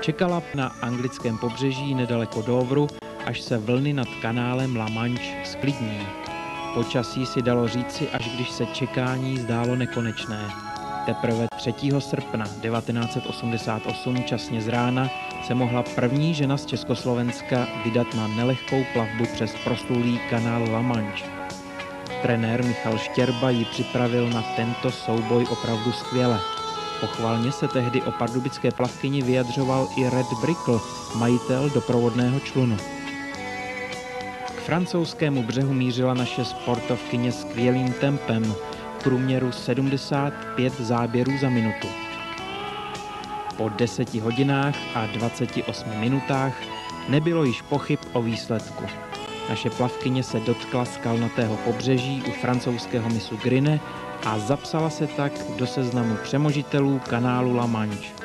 Čekala na anglickém pobřeží nedaleko Douvru, až se vlny nad kanálem La Manche sklidní. Počasí si dalo říci, až když se čekání zdálo nekonečné. Teprve 3. srpna 1988 časně z rána se mohla první žena z Československa vydat na nelehkou plavbu přes proslulý kanál La Manche. Trenér Michal Štěrba ji připravil na tento souboj opravdu skvěle. Pochvalně se tehdy o pardubické plavkyni vyjadřoval i Red Brickle, majitel doprovodného člunu. K francouzskému břehu mířila naše sportovkyně skvělým tempem, v průměru 75 záběrů za minutu. Po 10 hodinách a 28 minutách nebylo již pochyb o výsledku. Naše plavkyně se dotkla skalnatého pobřeží u francouzského mysu Griné a zapsala se tak do seznamu přemožitelů kanálu La Manche.